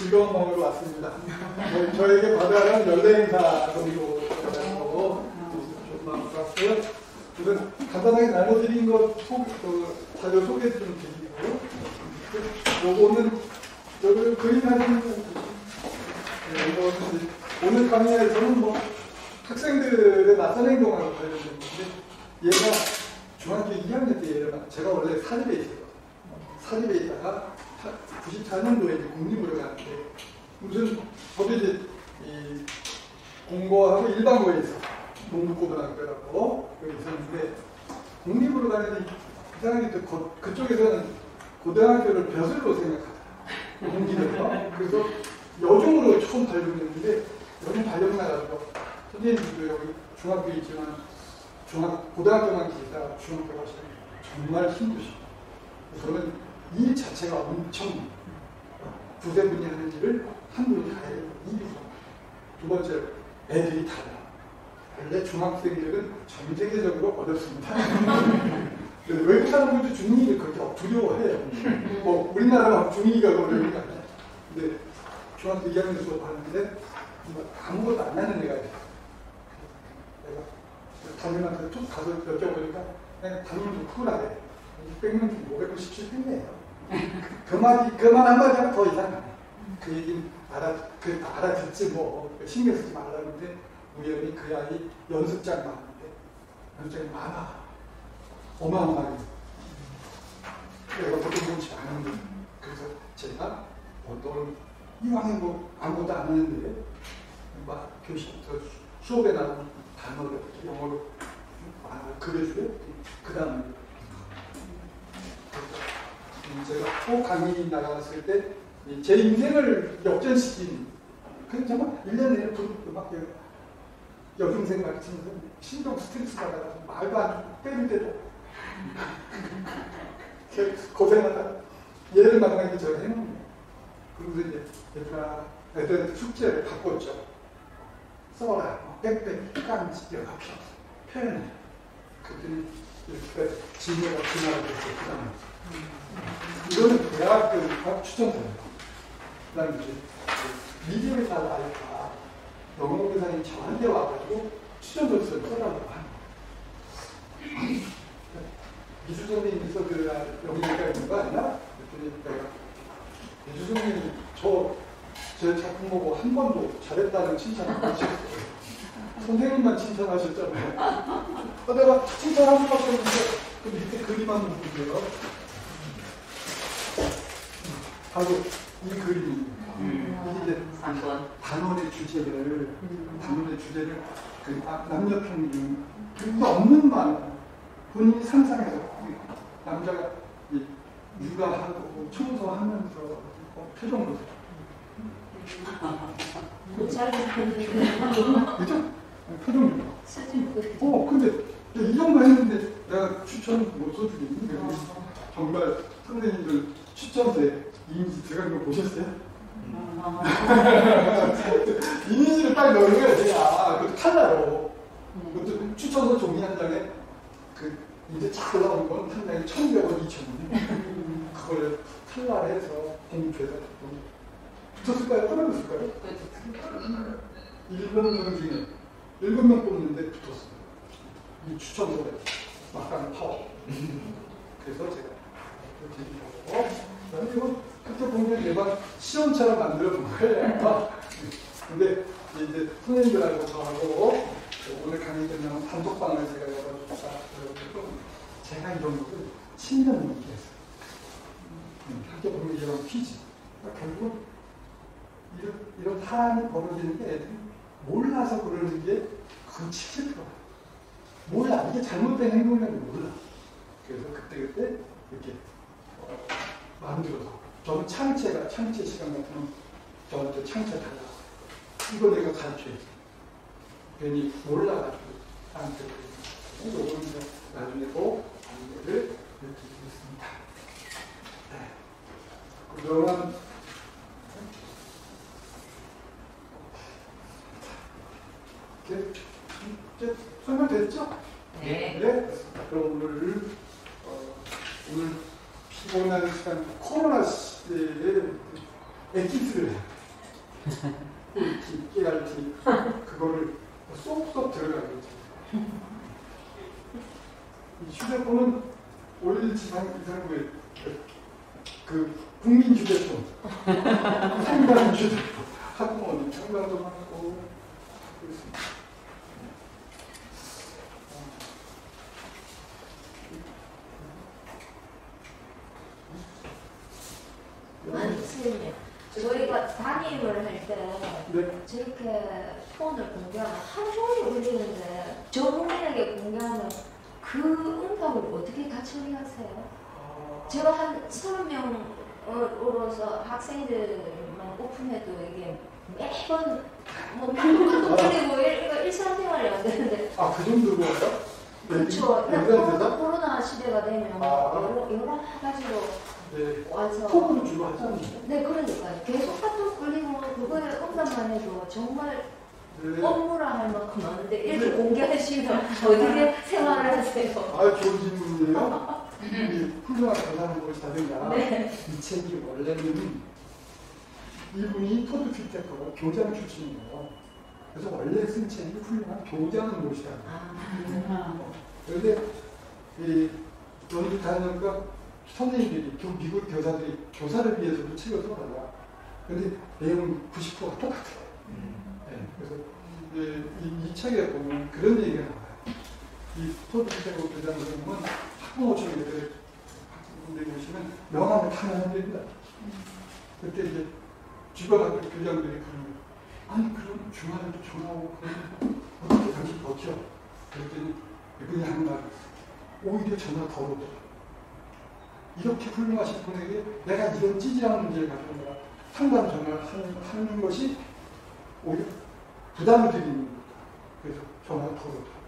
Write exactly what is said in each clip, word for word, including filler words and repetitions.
즐거운 마음으로 왔습니다. 뭐 저에게 바다는 연례 행사 정도 거고 좋은 마음으로 왔고요. 우선 간단하게 나눠드린 것 소, 그, 자료 소개 좀 드리고, 요거는 여기 그림하는 네, 이거는 오늘 강의에서는 뭐 학생들의 낯선 행동하고 관련된 건데, 얘가 중학교 이 학년 때 얘가 제가 원래 사립에 있어요. 사립에 있다가 구십사 년도에 공립으로 가는데, 무슨 저도 이제 이 공고하고 일반고에 있어 농북고등학교라고 여기 있었는데, 공립으로 가는데 이상하게 그, 그쪽에서는 고등학교를 벼슬로 생각하더라고요. 공립에서. 그래서 여중으로 처음 발령했는데, 여중 발령 나가서 선생님들도 여기 중학교에 있지만 중학, 고등학교만 계시다가 중학교 가시면 정말 힘드시고, 저는 일 자체가 엄청 두세 분이 하는 일을 한 분이 다 해요. 일이. 두 번째, 애들이 달라. 원래 중학생들은 전 세계적으로 어렵습니다. 외국 사람들도 중이를 그렇게 두려워해요. 뭐 우리나라가 중이가 어려운 게 아니야. 근데 중학교 이 학년 수업 하는데 아무것도 안 하는 애가 있어요. 내가 담임한테 툭 가서 여쭤보니까 그냥 담임 좀 쿨하게 육백 명 중 오백구십칠 등이에요. 그 말이, 그 말 한마디 하면 더 이상하네. 그 얘기는 알아, 그 알아듣지 뭐, 신경 쓰지 말라는데, 우연히 그 아이 연습장 많은데, 연습장이 많아. 어마어마하게. 내가 보통 그렇지 않은데, 그래서 제가 보통 이왕에 뭐 아무것도 안 하는데, 막 교실, 저 수업에 나오는 단어를 영어로 그려줘요. 그 다음에 제가 또 강의 나갔을 때 제 인생을 역전시킨, 그 정말 일 년 내내 막 여중생 가르치면서 신경 스트레스 받아서 말도 안 듣고 때릴 때도 고생하다 얘를 만나기 전에는, 그러면서 이제 얘들아, 애들한테 숙제를 바꿨죠. 써라, 빽빽, 깐지, 여러 표현해. 그랬더니 이렇게 진로가 진화가 됐어요. 그 다음에 이거는 대학교 추천서예요. 그 다음에 이제 미디어회사 알파 영어교사님 저한테 와가지고 추천서를 써라고 하는 거예요. 미주 선생님께서 그 여기가 있는 거 아니야? 그랬더니 내가 미주 선생님이 저, 제 작품 보고 한 번도 잘했다는 칭찬 안 하셨어요. 선생님만 칭찬하셨잖아요. 아, 내가 칭찬할 수밖에 없는데 그 밑에 그림 한번 보세요. 바로 이 그림입니다. 음, 이제 단원의 주제를, 음. 단원의 주제를 그 남녀 평등, 그게 없는 말, 본인이 상상해서 남자가 육아하고 청소하면서 어, 표정으로. 그죠? 표정. 어, 근데 이 정도 했는데 내가 추천 못 써주겠니? 정말 선생님들 추천서에 이미지 들어간 거 보셨어요? 이미지를 딱 넣은 거예요, 제가. 그것도 칼라로. 그것도 추천서 종이 한 장에, 그, 이제 잘 나온 건 한 장에 천백 원, 이천 원. 그걸 칼라로 해서 공표해서 붙었을까요? 떨어졌을까요? 일곱 명 중에, 일곱 명 뽑는데 붙었어요. 이 추천서에. 막강 파워. 그래서 제가 드리려고. 그다음에 이거 그때 보면 얘가 시험처럼 만들어 본 거예요. 근데 이제 선생님들하고 저하고 오늘 강의 끝나면 단톡방을 제가 열어줬다. 제가 이런 것을 십 년 넘게 했어요. 학교 보면 이런 퀴즈. 그러니까 결국 이런, 이런 사람이 벌어지는 게 애들이 몰라서 그러는 게 그 칠십 퍼센트. 몰라. 이게 잘못된 행동이라는 걸 몰라. 그래서 그때그때 이렇게 어, 만들어서. 저는 창체가, 창체 시간 같으면 저한테 창체 달라고. 이거 내가 가르쳐야지. 괜히 몰라가지고 나한테 요거는 나중에 또 안내를 드리겠습니다. 네. 그러면 이제 설명됐죠? 네. 네. 그럼 오늘 어, 오늘 피곤한 시간 코로나 시대에 엑기스를 꿀팁, 깨알팁, 그거를 쏙쏙 들어가겠죠. 이 휴대폰은 올 지상 이상구의 그 국민 휴대폰, 상당 휴대폰, 학부모님 상당도 많고 그렇습니다. 아니, 선생님, 저희가 담임을 할 때 네. 저렇게 폰을 공개하면 하루 종일 울리는데 전문인에게 공개하면 그 응답을 어떻게 다 처리하세요? 제가 한 서른 명으로서 학생들만 오픈해도 이게 매번 뭐 똑같은 울리고 이거 일상생활이 안 되는데. 아, 그 정도로요? 그렇죠. 코로나, 코로나 시대가 되면 아. 여러, 여러 가지로 네. 와서 톡으로 주로 하잖아요. 네, 그러니까요. 계속 카톡 걸리고 그거에 응답만 해도 정말 네. 업무라 할 만큼 많은데 이렇게 네. 공개하시면 어떻게 생활을 하세요? 아, 좋은 질문이에요. 이 훌륭한 가사는 것이다든가 네. 이 책이 원래는 이분이 토드 피테커가 교장 출신이에요. 그래서 원래 쓴 책이 훌륭한 교장을 모시다. 아. 그런데 이 연구 다니니까 선생님들이 미국 교사들이 교사를 위해서도 책을 써달라. 그런데 내용은 구십 퍼센트가 똑같아요. 음. 네, 그래서 이, 이, 이 책에 보면 그런 얘기가 나와요. 이 토드 피테커 교장 선생님은 학부모청에 분들이 보시면 명함을 파면 됩니다. 그때 이제 주변 학교 교장들이 그러면 아니 그럼 주말에도 전화하고 그러면 어떻게 당신 버텨? 그랬더니 그분이 하는 말 오히려 전화 더 오더라. 이렇게 훌륭하신 분에게 내가 이런 찌질한 문제를 가지고 내가 상담 전화를 하는, 하는 것이 오히려 부담을 드리는 겁니다. 그래서 전화가 더 오더라.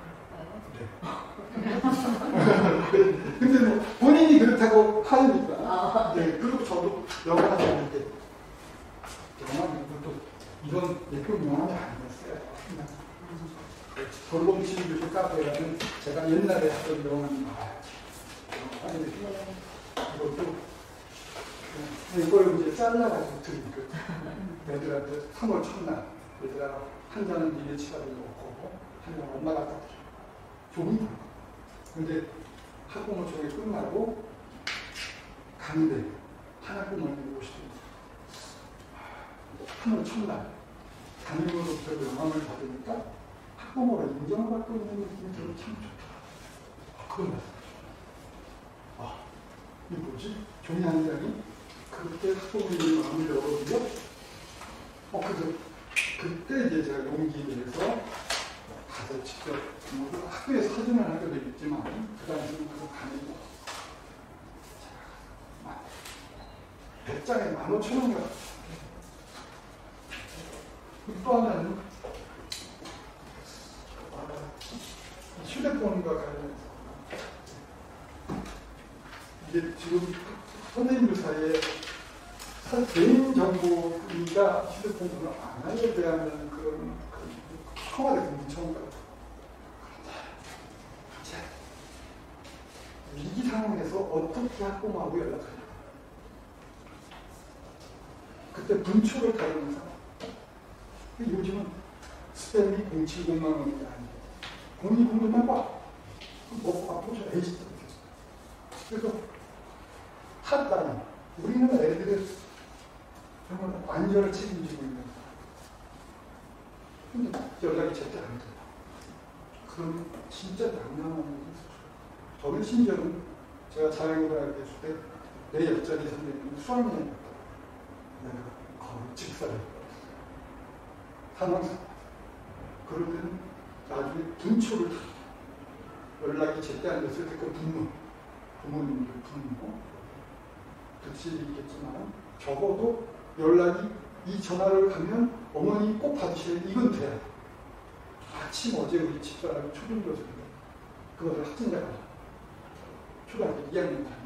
네. 근데 뭐 본인이 그렇다고 하니까. 아. 네. 그리고 저도 영화 하지 않을 때 영화 이것도 이런 예쁜 영화는 아니었어요. 돌봄실 그 카페에 가면 제가 옛날에 하던 영화는 나와요. 아니, 이것도 이걸 이제 잘라가지고 드리고 애들한테 삼월 첫날 얘들아 한 잔은 니네 치가를 놓고 한 잔은 엄마가 갖다 드려. 좋은 거. 근데 학부모청이 끝나고 가는데 한 학부모님이 오시더니 삼월 첫날 담임으로부터 명함을 받으니까 학부모가 인정을 받고 있는 느낌이 들어 참 좋다. 그건 맞아요. 아, 이게 뭐지? 종이 한 장이 그때 학부모님이 마음을 열어보려 어, 그래서 그때 이제 제가 용기 내서 가서 직접 뭐 학교에서 사진을 할 때도 있지만 그 당시에는 그거 가는 백 장에 만 오천 원이가 또 하나는 휴대폰과 관련해서 이게 지금 선생님들 사이에 개인정보가 휴대폰으로 안 알려져야하는 그런 청와대 공무청과 위기 상황에서 어떻게 학부모하고 연락하냐. 그때 분초를 다루는 상황. 요즘은 스팸이 공칠공만 원이 아니에요. 공이공만 봐. 먹고 바쁘죠. 에이지 때 그래서 핫다니. 우리는 애들의 정말 안전을 책임지고 있는 근데 연락이 제때 안 돼요. 그럼 진짜 낭만한 거죠. 저는 심지어는 제가 자연고등학교 있을 때 내 옆자리 선생님은 수학여행이었다. 내가 거의 직사를 사망사. 그럴 때는 나중에 분초를 다 연락이 제때 안 됐을 때 그 분노, 부모님들 분노, 득실이 있겠지만 적어도 연락이 이 전화를 하면 어머니 꼭 받으셔야 이건 돼야 돼. 마침 어제 우리 집사람이 초등교사인데 그것을 학생자가 초등학교 이 학년 다니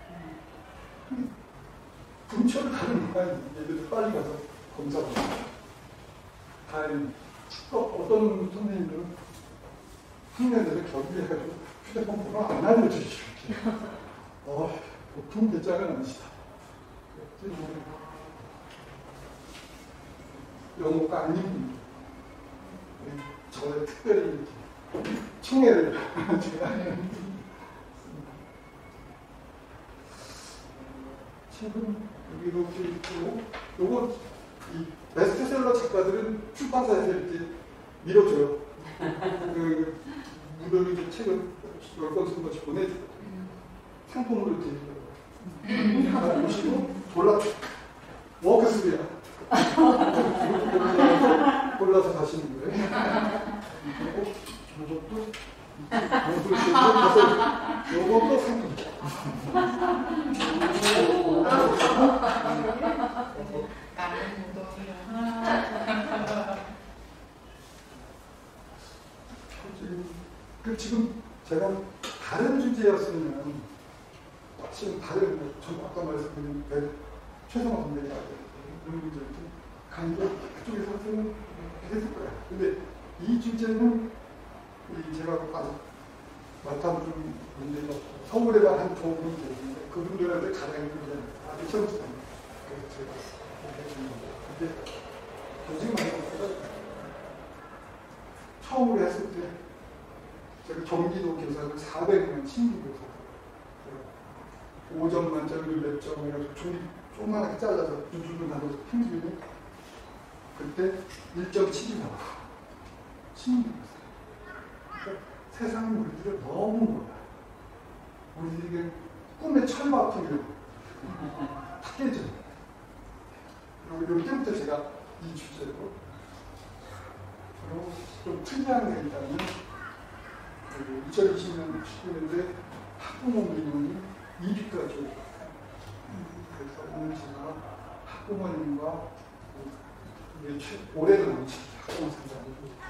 분초를 다는 거야. 얘들도 빨리 가서 검사를 다행히 또 어떤 선생님들은 학년들을 격리해가지고 휴대폰 번호 안 알려주시죠. 어, 보통 대장은 아니시다. 영어가 아닌 분들 저를 특별히 총애를 제가 책은 여기도 있고 요거 이 베스트셀러 작가들은 출판사에서 이렇게 밀어줘요. 그 무료로 이제 책을 열 권 쓴 것씩 보내주고 상품으로 드리려고 보시고 골라 워크스비야 골라서 가시는 거예요. 그리고 이것도 요것도 상품. 그 지금 제가 다른 주제였으면 지금 다른 전 아까 말씀드린 최성화 선배가 그런 문제를 강의가 그쪽에서 하면 했을 거야. 근데 이 주제는 이 제가 아직 맡아본 문제가 서울에만 한 좋은 문제인데 그분들한테 가장 문제는 아직 시험지다. 그래서 제가 해주는 겁니다. 근데 솔직히 말해서 처음으로 했을 때 제가 경기도 교사를 사백 명 신규 교사 오 점 만점을 몇 점 해가지고 종이 조그맣게 잘라서 두두두 나눠서 평균이 그때 일 점 칠이 나와. 신규 교사. 그러니까 세상은 우리들을 너무 몰라. 우리들에게 꿈의 철밥통이라고 다 깨져. 그리고 이때부터 제가 이 주제로 그리고 좀 특이한 게 있다면 이천이십 년 십구 년도에 학부모 민원이 이백 가지 그래서 오늘 제가 학부모님과 올해도 넘치 학부모 상담이고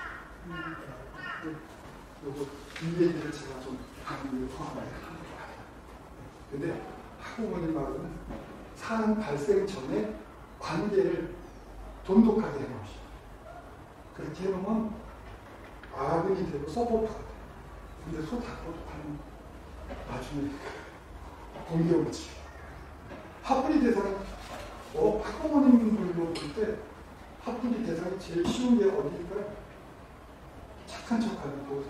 요거 이 얘기를 제가 좀 하는 게 포함해요. 근데 학부모님 말은 사안 발생 전에 관계를 돈독하게 해놓으시죠. 그렇게 해놓으면 아군이 되고 서포터가 돼요. 근데 소 닫고 하는 나중에 공격을 치고 학분리 대상 어, 학부모님들로 볼 때 학분리 대상이 제일 쉬운 게 어디일까요? 착한 척하는 보호자.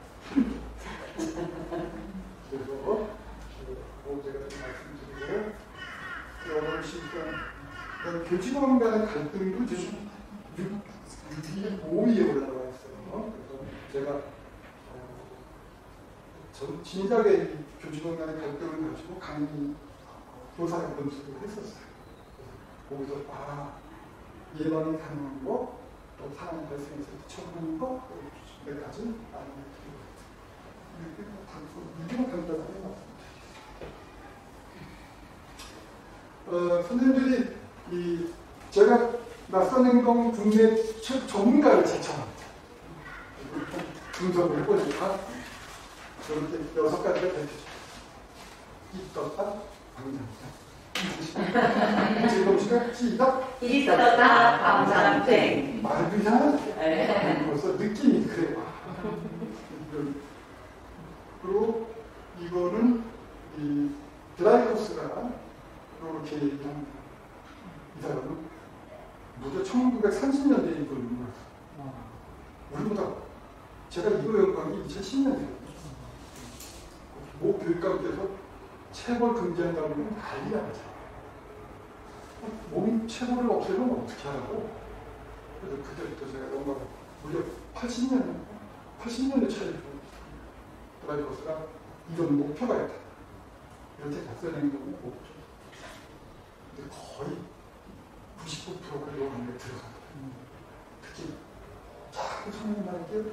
그래서 어, 제가 말씀드리고 여러 시간 교직원 간의 갈등도 지금 육 위에 올라와 있어요. 그래서 제가 어, 전 진작에 교직원 간의 갈등을 가지고 강의 교사 검수를 했었어요. 거기서 아 예방이 가능한 거, 또 사안이 발생해서 처분하는 거, 몇 가지 아니면 이게 간단하게 나왔습니다. 어, 선생님들이 이 제가 낯선 행동 국내 최 전문가를 제청합니다. 분석을 해보니까 이렇게 여섯 가지가 되죠. 있었다, 방장자. 지금 시간 시작. 있었다, 방장땡. 말도 이상하지. 벌써 느낌이 그래요. 그리고 이거는 이 드라이커스가 이렇게 얘기합니다. 이 사람은 무려 천구백삼십 년대인 걸 몰랐어. 우리보다 제가 이거 연구한 게 이천십 년대예요. 모 교육감께서 체벌 금지한다고 하면 난리가 나죠. 몸이 체벌을 없애면 어떻게 하라고? 그래서 그때부터 제가 연구하고 무려 팔십 년, 팔십 년의 차이로 드라이버스가 이런 목표가 있다. 이렇게 작성한 경우 목표. 근데 거의 구십구 퍼센트가 이 안에 들어간다. 특히 자꾸 선생님한테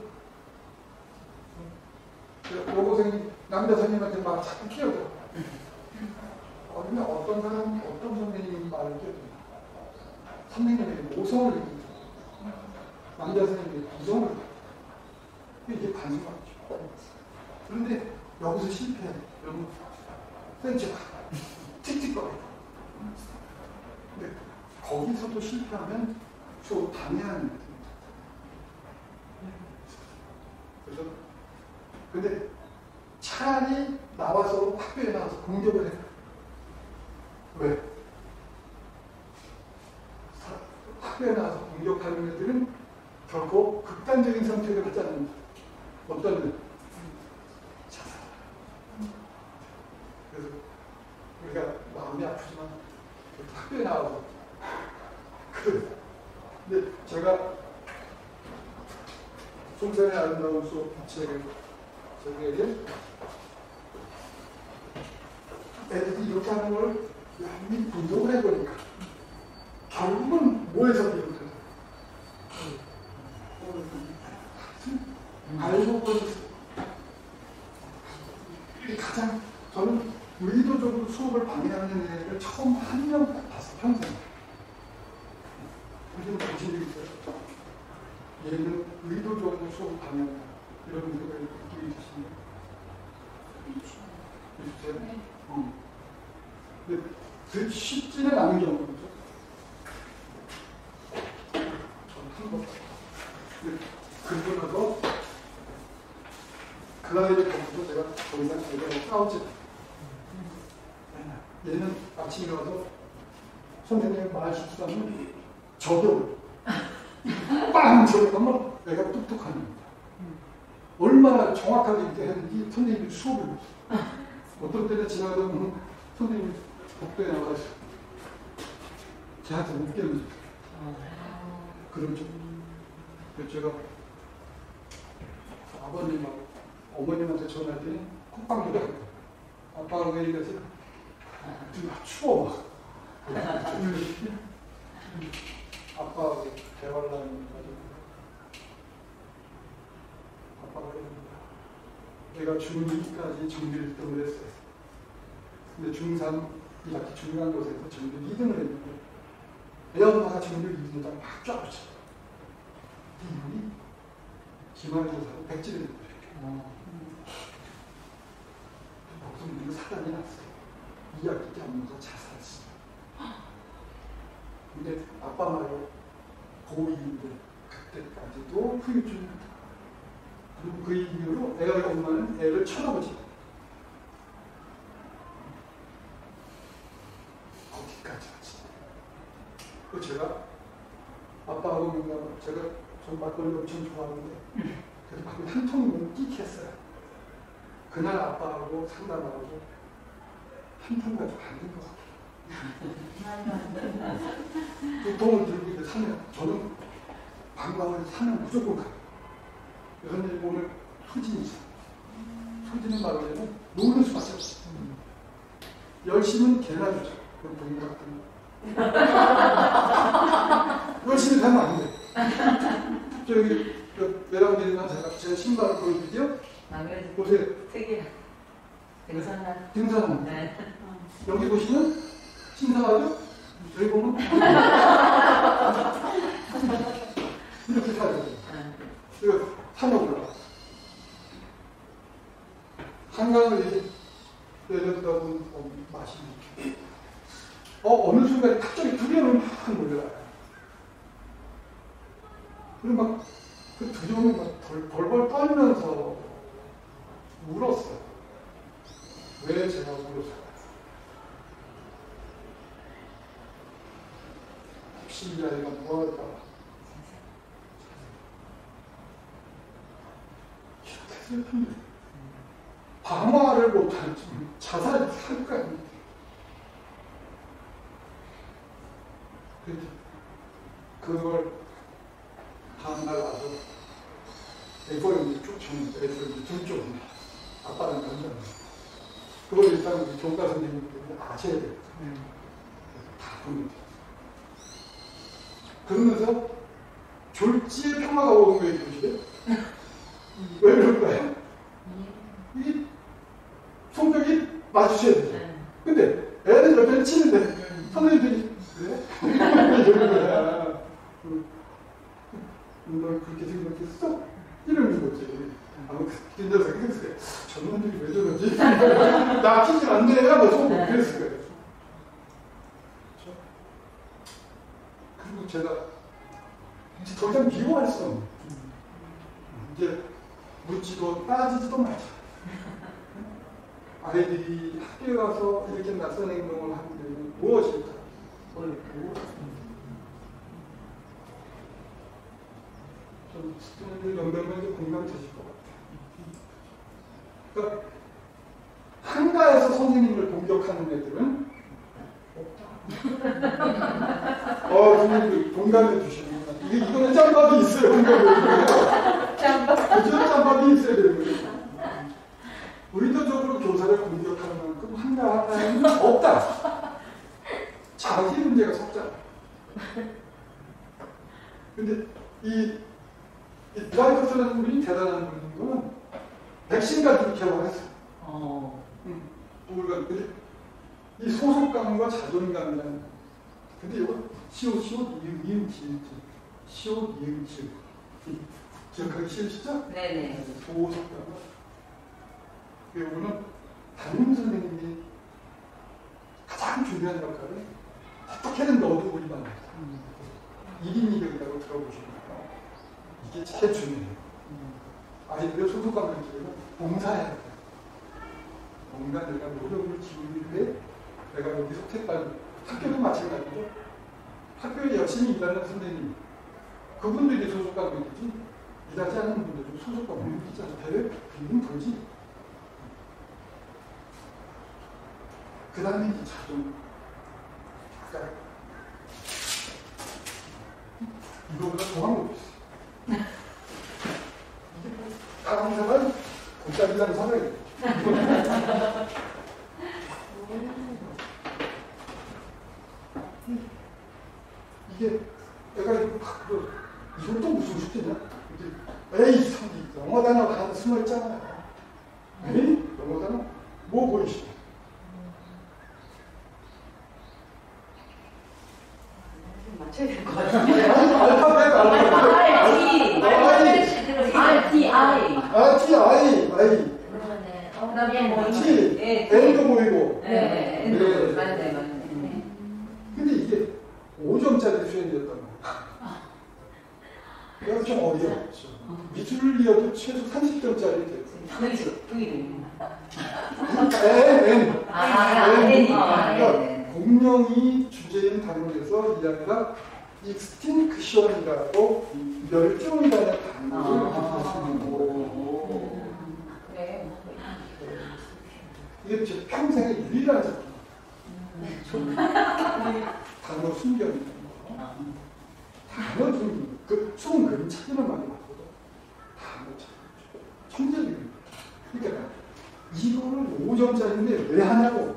여고생이 남자 선생님한테 막 자꾸 끼어들어. 어느 어떤 사람, 어떤 선생님 말을 끼어들어. 선생님에게 모성을 느낀다. 남자 선생님에게 구성을 느낀다. 이게 관심받죠. 그런데 여기서 실패해. 여러분, 센치가 틱틱거려. 근데 거기서도 실패하면 저 방해하는 거예요. 그래서 근데 차라리 나와서 학교에 나와서 공격을 해. 왜? 학교에 나와서 공격하는 애들은 결코 극단적인 선택을 하지 않는다. 어떤 애? 자살. 그래서 우리가 마음이 아프지만 학교에 나와서 그래. 근데 제가 송산의 아름다운 수업 책을 저에게 애들이 이렇게 하는 걸 열심히 분석을 해보니까 결국은 뭐에서 비롯해서 알고 보니 가장 저는 의도적으로 수업을 방해하는 애를 처음 한 명 봤어요. 평생. 요즘 보신 적 있어요? 얘는 의도적으로 수업을 방해한다. 이런 생각을 느끼게 되시나요? 있으세요? 네. 음. 근데 그 쉽지는 않은 경우죠. 저는 한 번. 근데 그러고 나서 그 나이에 가서도 제가 더 이상 제가 싸우지 않아요. 얘는 아침에 와서 선생님이 말 실수하면 저격을 빵! 저격하면 애가 똑똑한 겁니다. 얼마나 정확하게 이렇게 했는지 선생님이 수업을 했어요. 어떤 때는 지나가다 보면 선생님이 복도에 나가서 걔한테 못 깨는 그러죠. 그래서 제가 아버님하고 어머님한테 전화했더니 콧방귀가 아빠가 왜 이래서 아, 추워 막 아빠하고 대화를 하는 가지고 아빠가 그럽니다. 내가 중이까지 정비를 일 등을 했어요. 근데 중삼 이 학기 중간고사에서 정비를 이 등을 했는데 애 엄마가 정비를 이 등을 막 쫙붙여. 이분이 기말고사로 백지를 했어요. 거기서 우리가 사단이 났어요. 이 학기 때 엄마가 자살했어요. 근데 아빠 말로 고이인데 그때까지도 후유증이었다. 그리고 그 이후로 애가 엄마는 애를 쳐다보지. 거기까지 하지. 그 제가 아빠하고 뭔가 제가 전 막걸리 엄청 좋아하는데 그래서 막걸리 한 통이면 끼겠어요. 그날 아빠하고 상담하고 한 통 가지고 안 된 것 같아요. 그 돈을 들고 이제 사면 저는 관광을 사면 무조건 가요. 그런데 오늘 소진이 있어요. 소진은 말로 하면 노는 수밖에 없어요. 열심은 개나 주죠. 그건 돈 같은 거. 열심히 가면 안 돼. 저기 외람되지만 제가 제 신발을 보여드릴게요. 보세요. 특이해. 등산화. 등산화. 네. 여기 보시면 신상하죠? 여기 보면 이렇게 타요. 이거 산에 올라가. 한강을 이렇게 내려다 보면 어, 맛이 어, 어느 순간에 갑자기 두려움이 막 몰려와요. 그리고 막 그 두려움이 막 벌, 벌벌 떨면서 울었어요. 왜 제가 울었을까요? 혹시 이 아이가 뭐할까? 이렇게 슬픈데 방어를 못하는 자살을 할 거 아닙니까? 그걸 다음날 와서 애벌이 쫓아오는 애들이 둘째 아빠는 건져요. 그걸 일단 우리 교과 선생님들이 아셔야 돼요. 다 보면 돼요. 그러면서 졸지의 평화가 오는 거예요, 교실에. 왜 그럴까요? 이 성격이 맞으셔야 돼요. 근데 애들 옆에 치는데 선생님들이 그래? 이러는 거야. 너 그렇게 생각했어? 이러는 거지. 아마 그 녀석이 그랬어요. 저놈들이 왜 저러지? 나 키질 안 돼. 뭐 속 그랬을 거예요. 그렇죠? 그리고 제가 이제 더 이상 미워할 수 없는 이제 묻지도 따지지도 말자. 아이들이 학교에 가서 이렇게 낯선 행동을 하게 되면 무엇일까? 스튜던트 연배면 이제 공감되실 것 같아요. 그러니까 한가에서 선생님을 공격하는 애들은 어, 선생님 공감해 주시는구나. 이게 이거는 짬밥이 있어요. 짬밥. 그죠? 짬밥이 있어야 되는 거예요. 의도적으로 교사를 공격하는 만큼 한가 하나는 없다. 자기 문제가 섰잖아. 근데 이, 이 드라이커스라는 분이 대단한 분인 건 백신까지 개발했어요. 어. 음, 우울감. 근데 이 소속감과 자존감이라는. 근데 이거 시옷, 시옷, 이음, 이음, 지읒. 시옷, 이음, 지읒. 기억하기 싫으시죠? 네네. 소속감과. 이거는 담임 선생님이 가장 중요한 역할을 어떻게든 넣어두고 있는 일 인 이 병이라고 들어보시니까 이게 제일 중요해요. 아이들의 소속감을 기르면 봉사해야 돼요. 뭔가 내가 노력을 기울이는데 내가 여기 속했다는 학교도 마찬가지죠. 학교에 열심히 일하는 선생님 그분들이 소속감을 느끼지 일하지 않는 분들도 소속감을 느끼잖아요. 배를 빙빙 돌지. 그 다음에 이제 자존. 그러니까 이거보다 더한 것도 있어요. 이게 뭐 다른 사람 골짜기라는 사람이 이게 내가 이거 막 이건 또 무슨 숙제냐? 에이 성기 영어 단어가 하나 숨어 있잖아요. 에이 영어 단어 뭐 보이시죠? 맞춰야 될 것 같은데. 알파벳 알파벳 R, T, I. 아, T, I, I. 그러네. 그 다음에 뭐, T, 네, N도 보이고. 네, 네. 네. 맞네, 맞네. 근데 이게 오 점짜리 수행이었단 말이야. 그래서 좀 어려웠죠. 미술리어도 최소 삼십 점짜리 됐어요. 그렇죠. V를. N, N. 아, N. N이. 그러니까 공룡이 주제인 단어에서 이 아이가 익스팅크션이라고 멸종이라는 단어를 가지고 있는 거예요. 그래. 이게 제 평생의 유일한 작품. 단어 숨겨있는 거. 단어 숨기는 거. 그 숨은 그림 찾으면 많이 봤거든. 단어 찾는 천재적인 거. 그러니까 이거를 오 점짜리인데 왜 하냐고.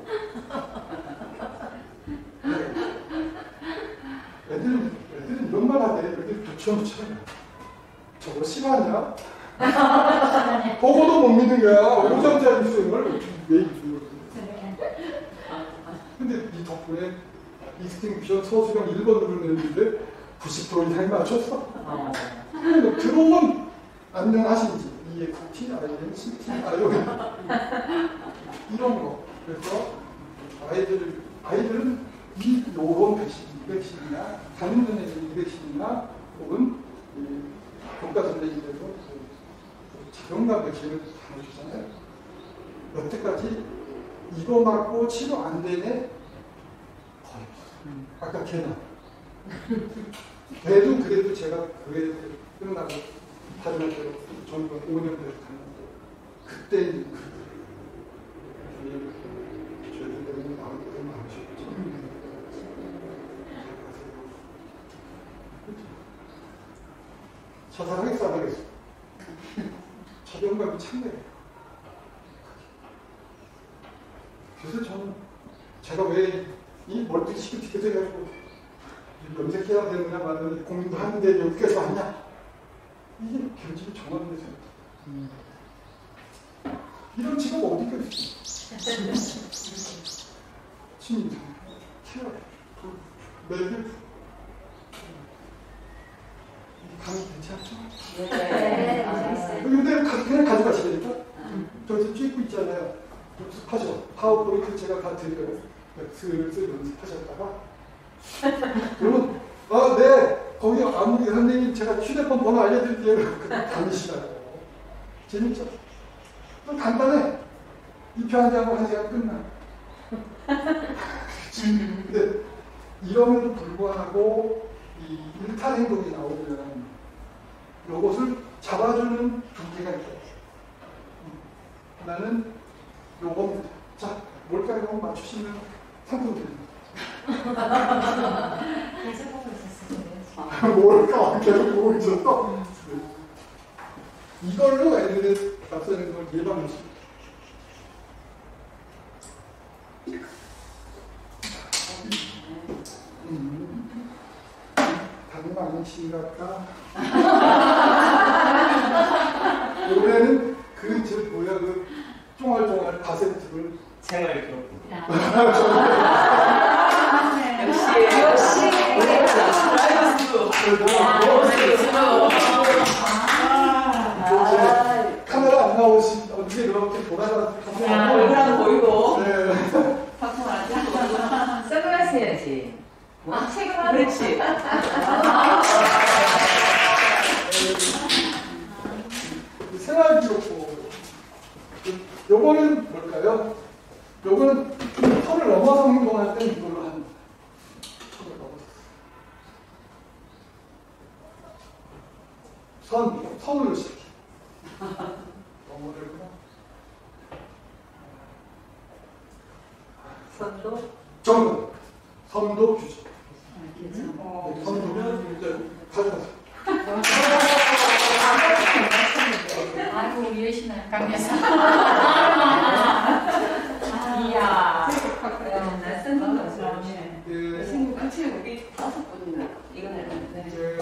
네. 애들은, 애들은 이런 말 하대. 애들 붙여놓잖아. 저거 싫어하냐? 보고도 못 믿는 거야. 오 점짜리 수행을 왜 입는 거야. 근데 이 덕분에 익스팅크션 서술형 일 번으로 냈는데 구십 퍼센트 이상이 맞췄어. 어. 들어오면 안녕하신지 이엑스티, 아이엔, 씨티, 아이오엔 이런 거. 그래서 아이들, 아이들은 이 요런 백신, 백신이나 담임선생님 백신이나 혹은 교과선생님께서 자존감 백신을 다뤄주잖아요. 여태까지 이거 맞고 치료 안 되네? 거의 없어요. 아까 걔는. 걔도 그래도 제가 그게 끝나고 다른 학교로 전부 오 년 돼서 갔는데 그때 그 저희들 때문에 나올 때 많으셨죠. 자살하겠어 안 하겠어? 자존감이 참네. 그래서 저는 제가 왜 이 멀티 시크티켓을 해가지고 염색해야 되느냐 말느냐 고민도 하는데 여기까지 왔냐? 이게 결집이 정확한데 생각. 음. 이런 직업 어디가 있어? 신인상, 케어, 매일 강의 괜찮죠? 네, 재밌어요. 근데 그냥 가져가시니까 저기서 찍고 있잖아요. 연습하죠. 파워포인트 제가 다 드려요. 슬슬 연습하셨다가 그러면 아, 네. 거기 아무리 선생님 제가 휴대폰 번호 알려드릴게요. 다니시라고. 재밌죠? 또 간단해. 이 표 한 장으로 한 시간 끝나. 근데 이럼에도 불구하고 이 일탈 행동이 나오면 요것을 잡아주는 두 개가 있어요. 하나는 요겁니다. 자, 뭘까요? 한번 맞추시면 상품 드립니다. 계속 보고 있었어요. 뭘까? 계속 보고 있었어? 네. 이걸로 애들을 앞서는 걸 예방했습니다. 음. 다른 아니신 것 같다. 올해는 그, 저, 뭐야, 그, 쫑알쫑알 바세트를 생활 기록. 역시 역시 카메라 안 나오시 어떻게 이렇게 돌아가서 야, 얼굴 하나 보이고. 네. 방송 안 하고. 선글라스 해야지. 아, 책을 하나. 그렇지. 생활기록부. 요거는 뭘까요? 요거는 턱을 넘어서 행동할 때는 이걸로 합니다. 턱을 넘어서. 선, 선으로 시작해. 넘어들구나. 선도. 정도. 선도 규정. 어, 네, 선도면 이제 가져가세요. 아이고 이해시네 강해서. 이야. 나 쓴 거 좋아하네. 예, 친구 같이 우리 다섯 분이나 이거 내는데. 이제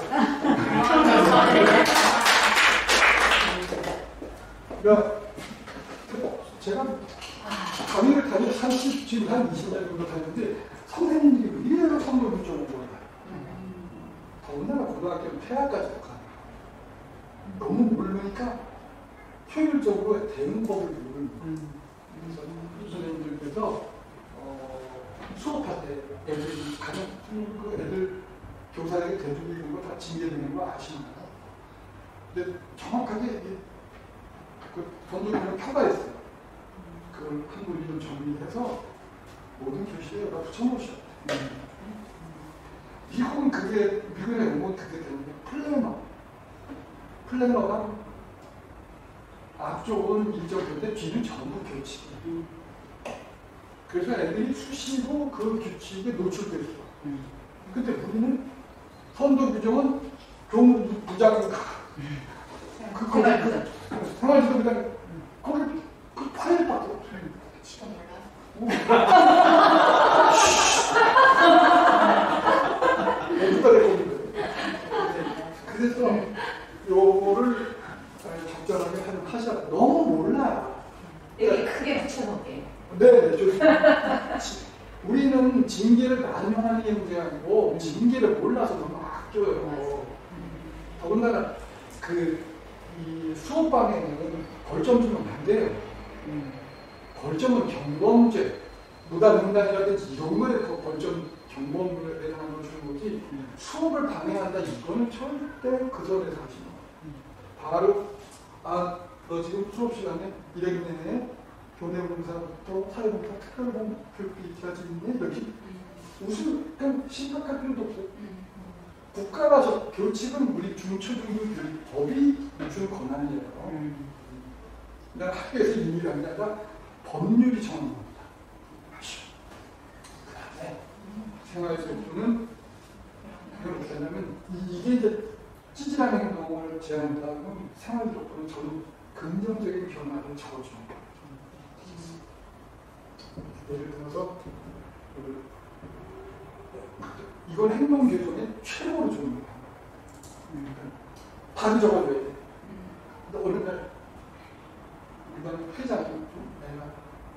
야, 제가 강의를 다니 삼십, 지금 한 이십 년 정도 다녔는데 선생님들이 이래서 선물 쪽으로 몰라요. 더군다나 고등학교는 폐하까지 가요. 너무 모르니까 효율적으로 대응 법을 모르는 거예요. 그래서 선생님들께서 어, 수업할 때 애들이 가장 그 애들 교사에게 대주는 거 다 징계되는 거 아시나요? 근데 정확하게 그 전도기는 표가 있어요. 그걸 한글 이름 정리해서 모든 교실에 여기다 붙여놓으셔야 돼요. 미국은 그게, 미국에 오면 그게 되는데, 플래너. 플래너가 앞쪽은 일정인데 뒤는 전부 규칙이에요. 그래서 애들이 수시로 그 규칙에 노출돼 있어. 근데 우리는 선도 규정은 교무 부장 그 거기 그 생활지도 그냥 거기 그 파일밖에 없어요. 시간 몰라. 어디다 내는 거예요. 그래서 요거를 적절하게 하셔야 너무 몰라요. 여기 크게 붙여놓을게. 네, 좋습니다. 우리는 징계를 난용하는 게 문제가 아니고 징계를 몰라서 너무 아껴요. 더군다나 그 이 수업방에는 벌점 주면 안 돼요. 벌점은 경범죄, 무단횡단이라든지 이런 거에 그 벌점 경범에 대한 걸 주는 거지 수업을 방해한다 이거는 절대 그 선에서 하시면 바로 아, 너 지금 수업 시간에 일학 내내 교내봉사부터 사회봉사 특별봉 교육비까지 있네 여기 무슨 그냥 심각할 필요도 없어요. 국가가 저 교칙은 우리 중초등부 법이 주는 권한이에요. 음. 그냥 학교에서 임의라는 게 아니라 법률이 정하는 겁니다. 그 다음에 생활수업은 어떻게 하냐면 이게 이제 찌질한 행동을 제한한다면 생활수업은 저는 긍정적인 변화를 적어주는 거예요. 예를 들어서 이건 행동 개선의 최고로 좋은 거예요. 바로 적어줘야 돼. 근데 어느 날 이건 회장이 내가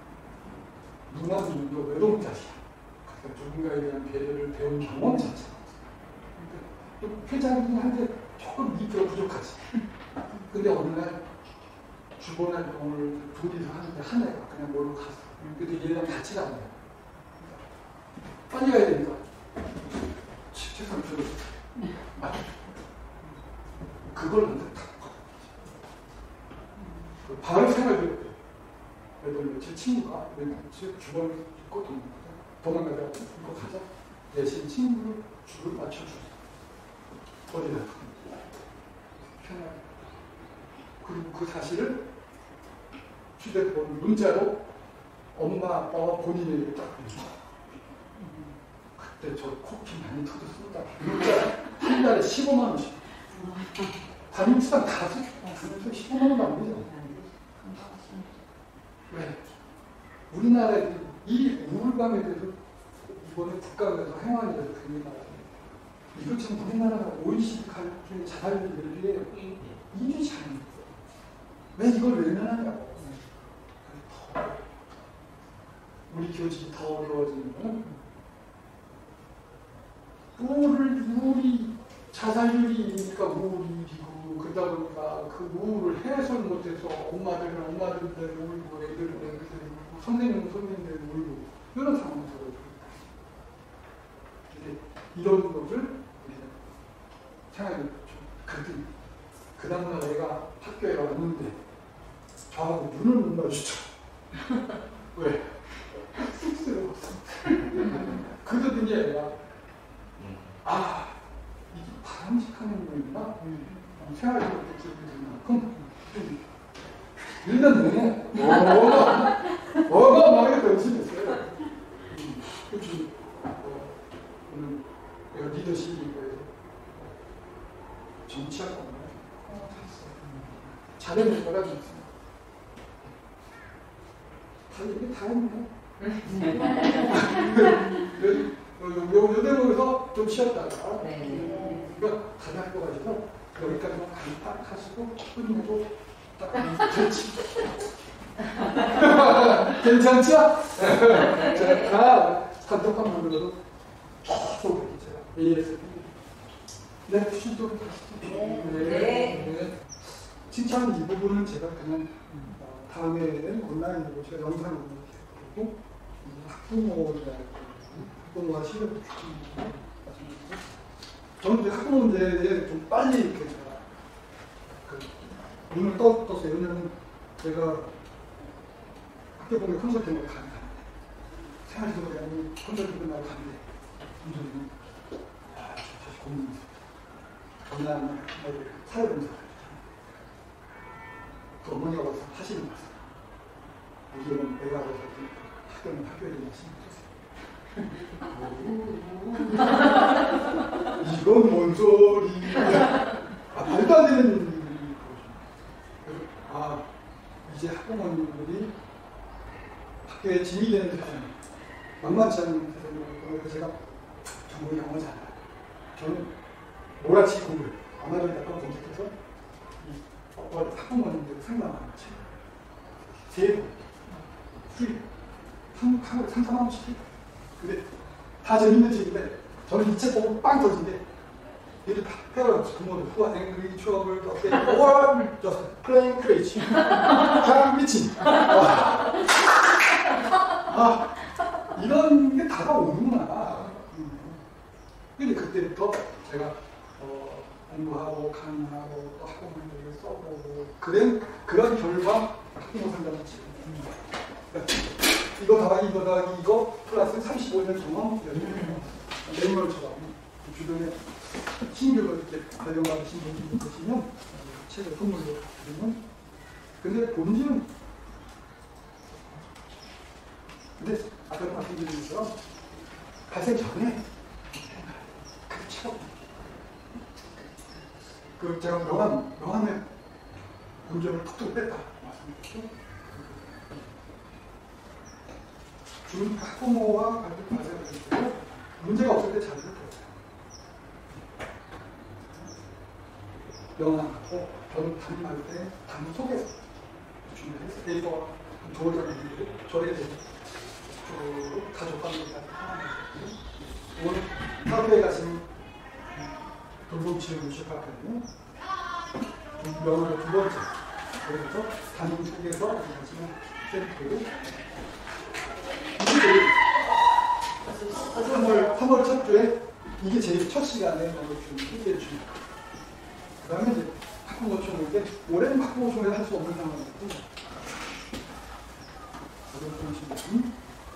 누나는 너 외동자식이야. 그러니까 누군가에 대한 배려를 배운 경험 자체가 또 회장님한테 조금 이 표 부족하지. 근데 어느 날 주본 활동을 둘이서 하는데 한 애가 그냥 몰고 갔어. 근데 얘랑 같이 가는 거야. 빨리 가야 되니까 책상 들어서 맞춰. 그걸 먼저 탁 바로 생각을 몇월 며칠 친구가 주변 있고 도망가자 이거 가자 대신 친구를 줄을 맞춰줬어. 어디다 편하게 그 사실을 휴대폰 문자로 엄마 아빠와 본인에게 딱 보내줘. 그때 저 코피 많이 터졌습니다. 문자 한 달에 십오만 원씩. 담임수당 다 줘. 담임수당 십오만 원도 안 되죠. 왜? 우리나라에 이 우울감에 대해서 이번에 국가에서 행안에 대해서 굉장히 나왔어요. 이거 지금 우리나라가 오이시디 중에 자살률 비해 이 위 잘하는 거예요. 왜 이걸 외면하냐고. 우리 교직이 더 어려워지는 거는 우울을, 우울이 자살률이니까 우울이고 그러다 보니까 그 우울을 해소를 못해서 엄마들은 엄마들은 울고 애들은 애들은 울고 선생님은 선생님들은 울고 이런 상황이 벌어져요. 이런 것을 우리는 생각해 보죠. 그랬더니 그 다음날 애가 학교에 왔는데 저하고 눈을 못 마주쳐. 왜? 쑥스러웠어. 그러더니 애가 아 이게 바람직한 행동이구나. 생활을 그렇게 기억이 그럼 좀 일 년 내내 어마 어마어마하게 변신했어요. 그치? 오늘 내가 리더십인 거예요. 정치할 건가요? 어, 잘했어. 잘해낼 거라 믿습니다. 다 이게 다 했네. 요, 요 대목에서 좀 쉬었다가 네. 이거 다들 할 거 가지고 여기까지만 딱 하시고 끝내고 딱 그렇지. 괜찮죠? 자, 다 단톡방 만들어도 계속 제가 에이에스 네, 슈도로 가시죠. 네. 네. 네. 칭찬 이 부분은 제가 그냥 어, 다음에는 온라인으로 제가 영상으로 보고 학부모나 학부모가 실력을 주는 저는 이제 학부모 문제에 좀 빨리 이렇게 제가 그 눈을 떠, 떴어요. 왜냐면 제가 학교 공개 콘서트에 가는 생활지도가 아닌 콘서트 끝나고 가는데 분들이 아, 사실 고민이 있어요. 전남 사회봉사 그 어머니가 와서 하시는 거였어요. 여기는 내가 와서 학교는 학교에 대한 신경 쓰세요. 이건 뭔 소리야. 아, 말도 안 되는 일이 그래서 아 이제 학부모님들이 학교에 짐이 되는 세상 만만치 않은 세상이라고 그래서 제가 전공이 영어잖아요. 저는 몰아치기 공부를 아마존 약간 검색해서 이 학부모님들 상담하는 책 세 번 수입 한 하루에 삼, 사만 원씩 근데 다 재밌는 책인데 저는 이 책 보고 빵 터진데 얘들 다 패러라고 부모들 Who are angry, troubled, offended, or just plain crazy 그냥 미친 아, 아 이런 게 다가오는구나. 근데 그때부터 제가 어, 공부하고 강의하고 또 학부모님들을 써보고 그런 그런 결과 학부모 상담을 치고 이거 더하기 이거 더하기 이거 플러스 삼십오 년 경험 매뉴얼처럼 주변에 신규로 이렇게 발령받으신 분들이 계시면 책을 선물로 드리면 근데 본질은 근데 아까 말씀드린 것처럼 발생 전에 그렇죠. 그 제가 명함, 명함에 문제를 톡톡 뺐다 말씀드렸죠. 주는 학부모와 가족 문제가 없을 때 잘 들었어요. 명함하고 저는 담임할 때 담임 속에서 준비해서 데이터 두어 장 준비를 저에 대해서 쭉 가족관계까지 오늘 하루에 가시는 돌봄치료를 시작하거든요. 명함을 두 번째 그래서 담임 속에서 가시는 센터를 삼월, 삼월 첫 주에 이게 제일 첫 시간에 준비해 줍니다. 그 다음에 이제 학부모총회인데 올해는 학부모총회를 할 수 없는 상황이었고 어떤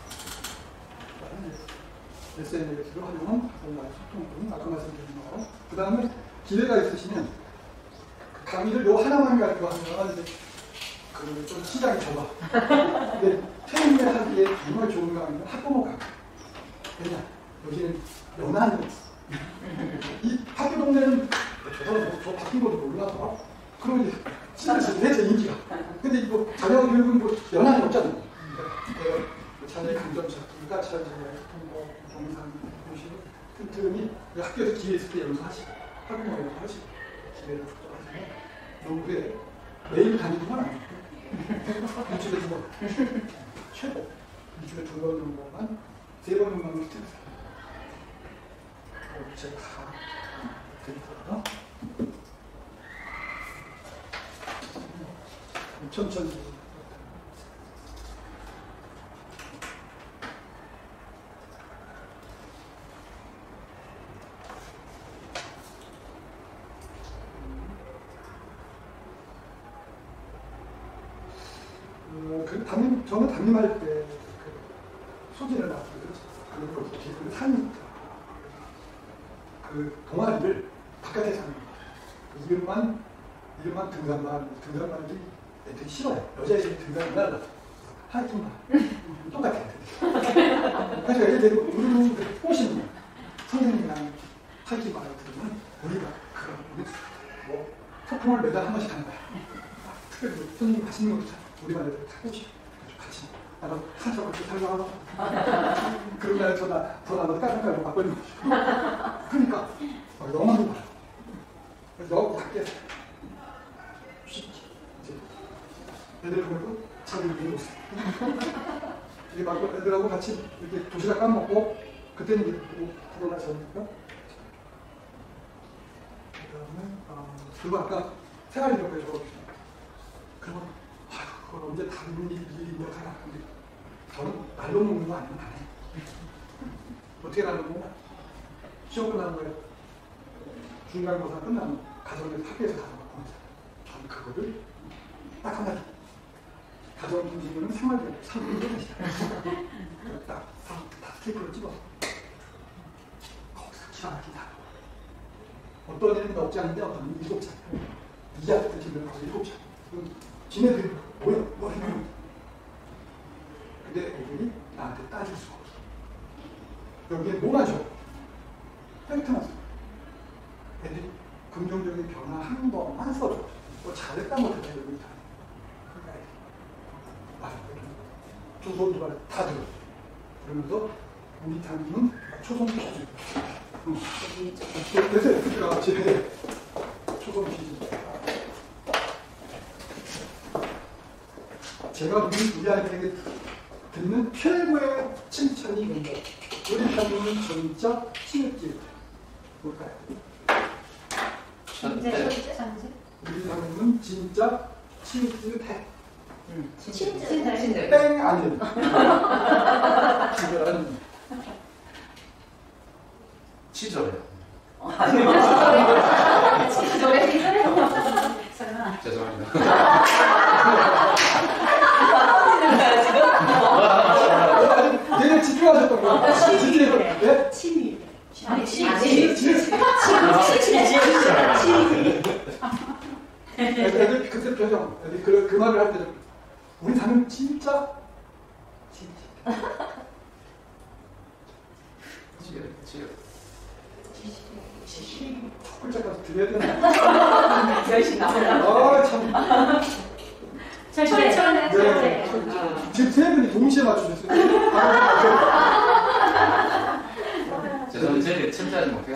에스엔에스를 활용한 학부모와의 소통을 아까 말씀드린 거. 그 다음에 기회가 있으시면 강의를 요 하나만 가지고 하면 이제 그 좀 시장이 좁아. 근데 퇴임을 하기에 정말 좋은 강의는 학부모 강의. 왜냐? 여기는 연한이 있어. 이 학교 동네는 저 사람 뭐, 저 바뀐 것도 몰라서 그러면 이제 신났을 때 제 인기가. 근데 이거 자녀 교육은 뭐 연한이 없잖아요. 내가 자녀의 강점차, 불가차를 통보, 동상, 교실, 틈틈이 학교에서 기회 있을 때 연수하시고 학부모 연수하시고 기회를 족적하시면 농구에 매일 다니는 건 아니고 일주일에 두 번, 최고 일주일에 두 번 정도만 세 번 정도만 스트레스 제가 다 드리고요. 천천히 어, 그 담임, 저는 담임할 때 그 소진을 놨어요. 그걸 그 산, 그 동아리를 바깥에 사는 거예요. 이름만, 이름만 등산만, 등산만들이 애들이 싫어요. 여자애들이 등산을 날라. 하이킹만. 똑같아요. 그래서 애들 데리고 우리는 꼬시는 거예요. 선생님이랑 하이킹만 들으면 우리가 그런, 우리 뭐, 소풍을 매달 한 번씩 하는 거야. 특별히 선생님이 맛있는 것도 참. 우리 반에서 타고 싶어. 같이. 나도 산책 같이 살려고 하고. 그런 날에 전화, 전화도 까딱까딱 바꿔주고 싶어. 그러니까, 영어도 말아. 그래서 너 밖에서. 쉽지. 이제, 애들 보내고 차를 밀고 있어. 이게 막 애들하고 같이 이렇게 도시락 까먹고, 그때는 이제 코로나 전이니까. 그 다음에, 어, 그리고 아까 생활인력에서 그러면 그걸 언제 다른 일이 일이 하나. 근데 저는 날로 먹는 거 아니면 안 해. 어떻게 날로 먹나? 시험 끝나는 거예요. 중간고사 끝나면 가정에서 학교에서 가서 먹고 저는 그거를 딱 하나 줘. 가정 중심으로는 생활비를 삼분의 일이시다. 딱 다 스테이크를 찍어서 거기서 기가 막히다. 어떤 애는 없지 않은데 어떤 애는 일곱 장. 이자 때 지금 가서 일곱 장. 지네들이 뭐야? 뭐야? 근데 애들이 나한테 따질 수가 없어. 여기에 뭐가 줘? 팩트만 써. 애들이 긍정적인 변화 한 번만 써줘. 뭐 잘했다 못했다 이러고 있다. 그러니까 애들이 맞아. 두 손, 두 발 다 들어. 그러면서 우리 담임은 초성 퀴즈. 응. 그래서 그때가 같이 초성 퀴즈. 제가 우리, 우리한테 듣는 최고의 칭찬이 뭔데? 우리 담임은 진짜 친했지. 뭘까요? 천재, 천재, 천재. 우리 담임은 진짜 친했지. 응. 친절. 친절. 땡 아니에요. 친절한. 치졸해요. 치졸해. 치졸해. 죄송합니다. 얘네 집중하셨던 거야. 치밀해. 네? 치밀해. 아니, 치- 아니, 치- 애들 그때 표정. 애들 그, 그 말을 할 때 우리 담임 진짜 진짜. 치열, 치열. 첫 글자까지 들려야 되나? 열심히 나오려고. 아 참. 천재, 천재, 네. 천재. 지금 세 분이 동시에 맞추셨어요. 죄송합니다. 제가 칭찬하지 못해요.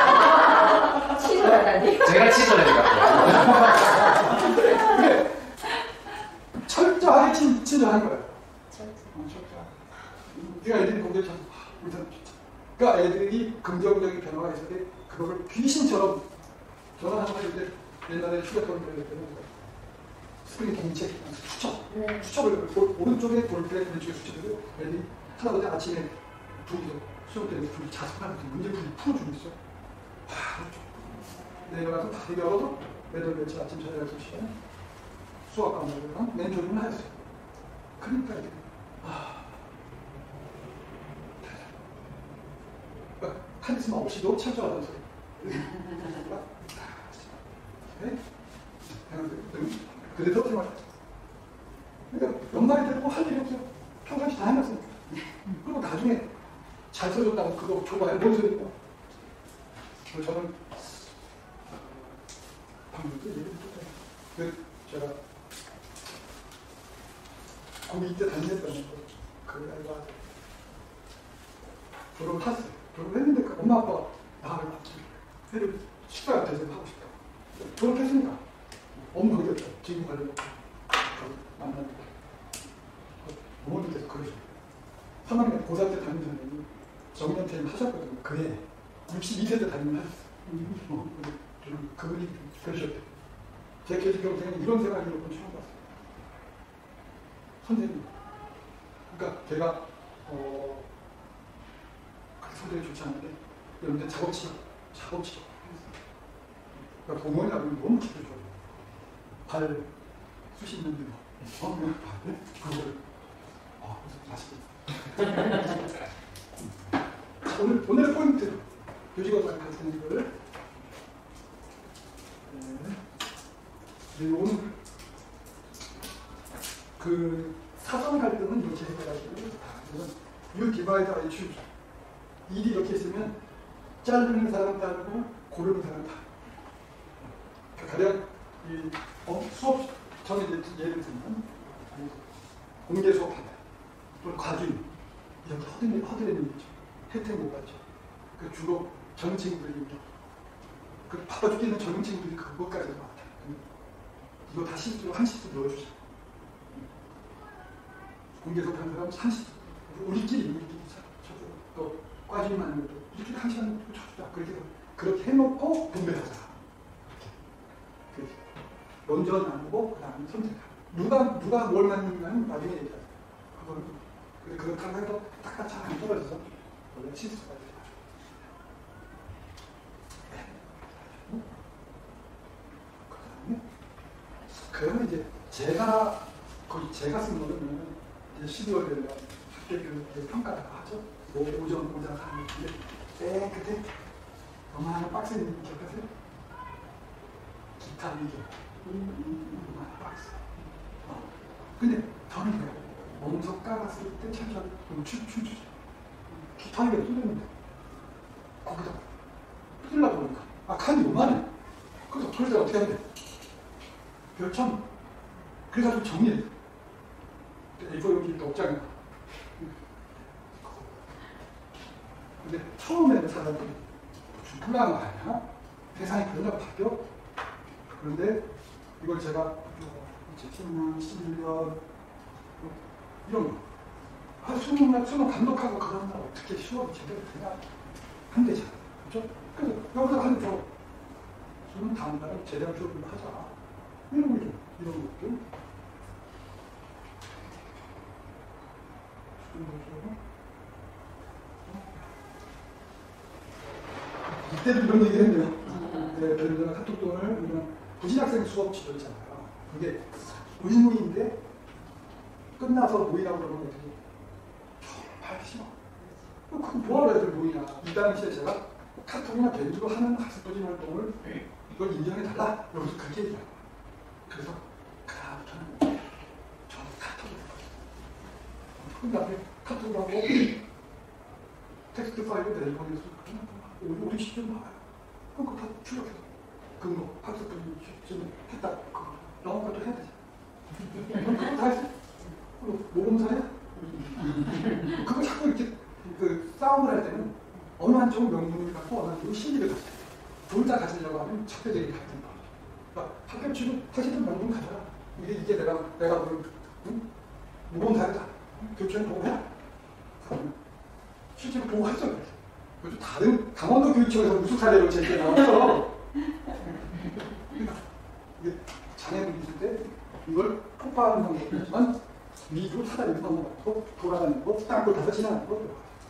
치밀하다니. 제가 치졸해요. 근데 철저하게 친, 친절한 거예요. 천재. 네가 애들이 공부를 참, 일단 그러니까 애들이 긍정적인 변화가 있을 때 그거를 귀신처럼 저는 항상 이제 옛날에 휴대폰 그럴 때는 스크린 공책, 수첩, 네. 수첩을 볼- 오른쪽에 볼펜, 왼쪽에 수첩을 애들이 하다보다 아침에 둘이 수업 때문에 둘이 자습하면서 문제풀이 풀어주고 있어. 와, 내려가서 다 열어서 매달 며칠 아침 저녁 여섯 시간에 수학 과목이랑 멘토링을 했어요. 그러니까 이게 아, 카리스마 없이도 철저하던 소리. 네? 그래서 생활했어요. 그러니까 연말이 되고 할 일이 없어요. 평상시 다 해놨으니까. 그리고 나중에 잘 써줬다고 그거 줘봐야 뭔 소리야. 그래서 저는 방금 또 얘기를 했잖아요. 그 제가 고민 때 다녔던 거, 그 아이가 졸업을 했어요. 졸업을 했는데 그 엄마 아빠가 나를 해를 식사가 대접을 하고 싶다. 졸업했으니까 엄마 그게 없죠. 지금 관련 만나는 부모님께서 그러셨어요. 삼 학년 고삼 때 담임 선생님이 정년퇴임 하셨거든요. 그해 육십이 세 때 담임을 하셨어요. 어, 저는 그분이 그러셨대요. 제 계집 경생은 이런 생각을 몇 번 처음 봤어요. 선생님. 그러니까 제가 어, 그렇게 성적이 좋지 않은데 여러분들 작업치료, 작업치료. 그러니까 공원이라고 하면 너무 기쁘죠. 발 쑤시 있는데 뭐. 어, 네? 그거를 아, 맛있겠다. 오늘, 오늘의 포인트. 교직원과 같은 이거를. 네. 네, 오늘 그 사전 갈등은 이렇게 해가지고, 이건 디바이드 아이 큐. 일이 이렇게 있으면 자르는 사람 따르고 고르는 사람 다. 가령 이 어, 수업 전에 예를 들면 공개 수업한다. 또는 과준 이렇게 허드렛, 허드렛 일이죠. 혜택 못 받죠. 그 주로 젊은 친구들이 그 바빠 죽겠는 젊은 친구들이 그것까지 왔다. 이거 다 실수로 한 시도 넣어주자. 공개 수업하는 사람 한 시도. 우리끼리 우리끼리 쳐주자. 또 과준만 하는 것도 우리끼리 한 시간 쳐주자. 그렇게 그렇게 해놓고 분배하자. 먼저 나누고 그 다음에 선택하고 누가 누가 뭘 만드는가는 나중에 얘기하자. 그거는 근데 그걸 하나도 딱딱 잘 안 떨어져서 원래 실수가 돼요. 네. 그 다음에 그러면 이제 제가 거의 제가 쓴 거는 이제 십이월 달에 학교 평가를 하죠. 오전 오전 하는 건데 맨 끝에 얼마나 박스에 있는 거 기억하세요? 기타 위기. 음, 박스. 어. 근데 저는 그래요. 몸소 깔았을 때 천천히 춤추죠. 기타위가 뚫렸는데 거기다 뚫리려고 그러니까 아 칸이 요만해. 그래서 그럴 때 어떻게 해야 돼? 별참 그래가지고 정리해. 이거 여기 없잖아. 근데 처음에는 사람들이 좀 불안한 거 아니야? 세상이 그러다가 바뀌어? 그런데 이걸 제가 십 년, 십일 년 이런 거 아, 수능 날 수능 감독하고 그런 날 어떻게 시험이 제대로 되냐? 안 되잖아. 그렇죠? 그래서 여기서 하는 저 수능 다음 날에 제대로 수업을 하자. 이런 거 좀, 이런 거 좀. 이때도 이런 얘기 했네요. 네, 예를 들어 카톡돈을 우리는 부진학생 수업 치료 있잖아요. 그게 의무인데 끝나서 모이라고 그러는 애들이 정말 싫어. 그럼 뭐하러 애들 모이냐. 이 당시에 제가 카톡이나 밴드로 하는 학습도진 활동을 이걸 인정해달라. 여기서 그렇게 얘기해요. 그래서 그다음부터는 저는 카톡을 해요. 그 다음에 카톡을 하고 텍스트 파일을 내보내서 우리 시점 나와요. 그럼 그거 다 출력해서 근거 학습도진 시점을 했다. 그거 영어 것도 해야 되지. 그럼 그거 다 했어. 모범사야? 그거 자꾸 이렇게 그 싸움을 할 때는 어느 한쪽은 명분을 갖고 어느 한쪽은 신리를 갖고 둘 다 가지려고 하면 적대적인 갈등이 나오죠. 그러니까 학교 치고 사실은 명분 가져라. 이게 이게 내가 내가 보는 응? 모범사였다. 교육청이 보고해? 실제로 보고했어. 그래서 다른 강원도 교육청에서 우수 사례로 제게 나왔어. 그러니까 이게 장애물이 있을 때 이걸 폭파하는 방법이지만 위로 사다리를 넘어가고 돌아가는 거, 땅굴 타서 지나가는 거.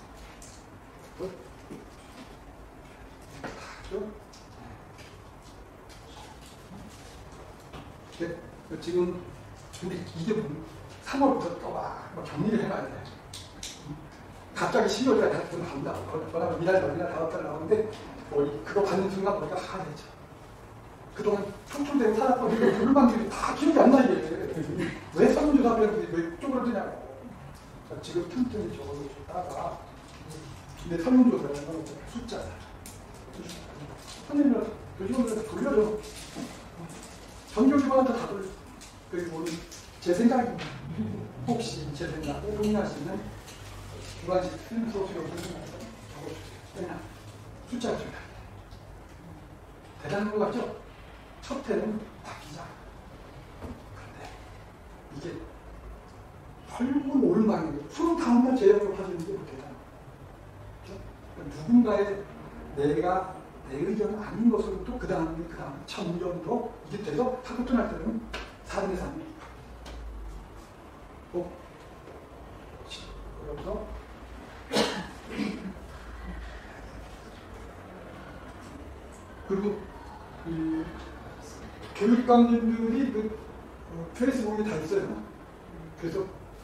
네, 지금 우리 이게 삼월부터 또 막 정리를 해놔야 돼. 갑자기 십이월에 다시 좀 나온다. 그러나 이달 전이나 다음 달 나오는데 뭐 그거 받는 순간 우리가 하겠죠. 그동안 촉출되고 살았던 그 불만들이 다 기억이 안 나, 이게. 왜 설문조사 하면 왜 쪼그라드냐고. 자, 지금 틈틈이 적어줬다가, 근데 설문조사는 숫자다. 선생님들, 교직원들한테 돌려줘. 전교직원한테 다 돌려. 그리고 제 생각입니다. 혹시 제 생각에 동의하시는 주관식 필름 소수용을 적어주세요. 그냥 숫자가 중요합니다. 대단한 것 같죠? 첫 해는 바뀌자. 그런데 이게 헐문 올망이에요. 수능 다음날 재협을 하시는 게 대단한 거죠. 누군가의 내가 내 의견은 아닌 것으로 또 그 다음에 그 다음에 점점 이게 돼서 학교 끝날 때는 사분의 삼이 또 그래서 그리고 이 교육감님들이 그 어, 페이스북에 다 있어요. 그래서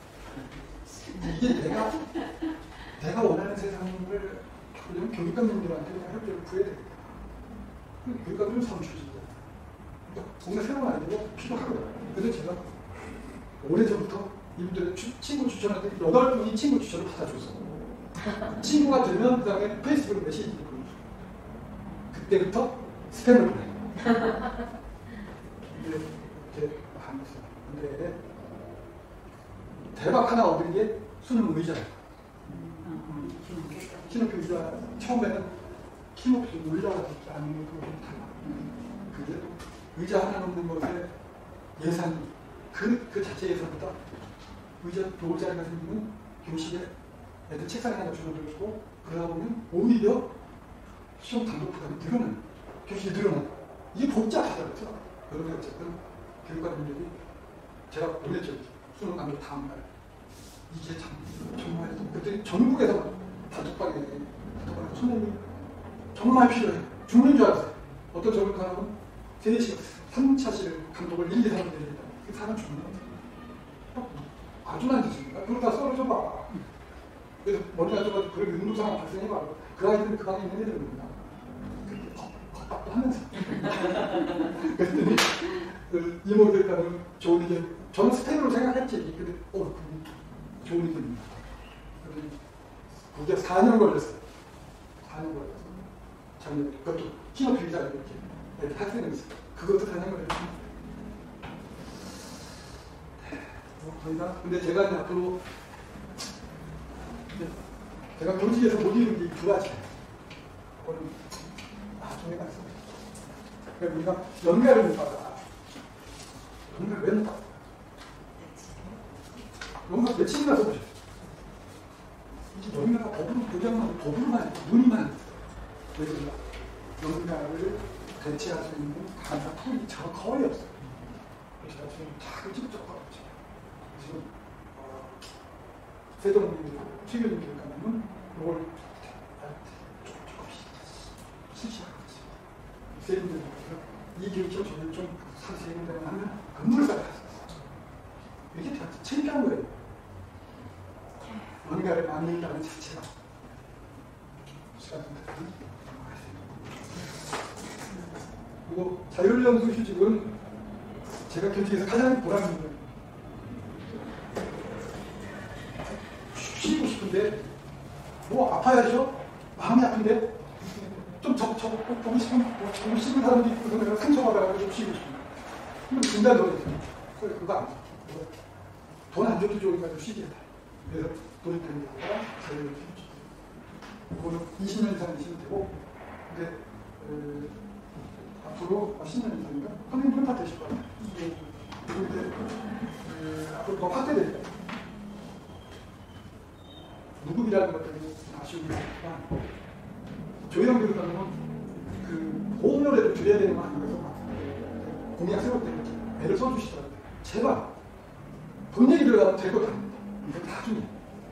이게 내가 내가 원하는 세상을 그냥 교육감님들한테 그냥 협조를 구해야 되겠다. 교육감들은 선출입니다. 뭔가 새로운 아이디어가 필요하거든요. 그래서 제가 오래전부터 이분들 친구 추천할 때 여덟 분이 친구 추천을 받아줬어. 친구가 되면 그 다음에 페이스북에 메시지를 보내줘. 그때부터 스팸을 보내. 이게 이렇게 하는 거죠. 근데 대박 하나 얻은 게 수능 의자예요. 키높이 의자 처음에는 키높이 올라가지 않는 것도 좀 달라. 그게 의자 하나 놓는 것에 예산 그, 그 자체 예산보다 의자 놓을 자리가 생기면 교실에 애들 책상에 하나 줄어들고 그러다 보면 오히려 시험 단독 부담이 늘어나는 교실이 늘어나는 이게 복잡하더라고요. 그런데 어쨌든 교육관님들이 제가 올렸죠. 수능 감독 다음날 이게 참 정말 그때 전국에서 단톡방에 단톡방에 선생님이 정말 필요해. 죽는 줄 알았어요. 어떤 저를 가면 세 시간 삼 차실 감독을 일, 이, 삼 내립니다. 그 사람 죽는 거예요. 아주 난 짓입니다. 그러다 썰어줘 봐. 그래서 머리가 좁아서 그런 운동상황 발생해봐. 그 아이들은 그 방에 있는 애들입니다. 그렇게 겉박도 하면서. 그랬더니 그 이모들 가면 좋은 의견. 저는 스텝으로 생각했지. 근데 어, 좋은 의견입니다. 그게 사 년 걸렸어요. 사 년 걸렸어요. 작년에. 그것도 키높이 의자 이렇게. 애들 학생이 있어요. 그것도 사 년 걸렸어요. 뭐 거의 다. 근데 제가 이제 앞으로 제가 교직에서 못 이룬 게 두 가지예요. 그거는 나중에 가서. 그러니까 우리가 연가를 못 받아. 연가를 왜 못 받아? 연가 며칠이 나서 보죠. 이제 연가가 법으로 보장하고 법으로만 논의만 그래서 연가를 대체할 수 있는 강사 툴이 저 거의 없어요. 그래서 지금 다 끔찍적하고 지금 어, 세종님, 최교님 교육감님은 이걸 조금 조금씩 실시하고 있어요. 세종님 이 교육처럼 저는 좀 상세히 하면 건물사가 있어요. 이게 다 창피한 거예요. 뭔가를 만든다는 자체가 시간 좀 그리고 자율연수 휴직은 제가 교직에서 가장 보람 있는 거예요. 쉬고 싶은데 뭐 아파야죠? 마음이 아픈데 좀 적, 적, 보고 싶은 뭐, 보고 싶은 사람도 있고 그래서 내가 상처받아가지고 좀 쉬고 싶은 거예요. 그럼 준다 너네 그래 그거 안 돼. 돈 안 줘도 좋으니까 좀 쉬게 해다. 그래서 돈이 되는 게 아니라 자율연수 휴직. 이거는 이십 년 이상 있으면 되고 근데 에, 앞으로 십 년 이상인가? 선생님들은 다 되실 거예요. 그런데 앞으로 더 확대됩니다. 무급이라는 것들이 아쉬움이 있지만 조희영 교육감은 그 보험료라도 드려야 되는 거 아닌가 해서 공약 세울 때 애를 써주시더라고요. 제발 돈 얘기 들어가면 될 거 다 합니다. 이건 나중에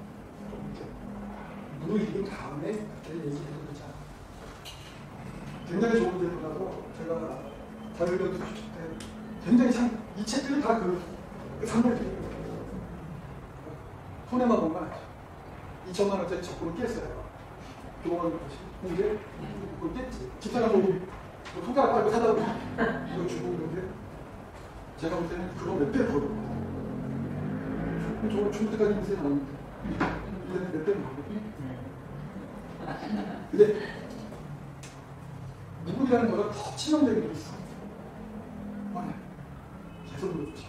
문을 읽은 다음에 그렇게 얘기해도 되지 않아요. 굉장히 좋은 데보다도 제가 자율연수 휴직 때 굉장히 참 이 책들이 다 그 상을 드리는 거예요. 손해만 본 건 아니죠. 이천만 원짜리 적금을 깼어요. 교원 것이. 근데 그걸 깼지. 집사람 보고 뭐 손가락 빨고 사다 이거 주고 그러는데 제가 볼 때는 그거 몇 배 벌어요. 저거 죽을 때까지 인생 아닙니다. 이제는 몇 배는 벌거든요. 근데 누구라는 거가 더 치명적인 게 있어. 뭐냐? 계속 물어보지.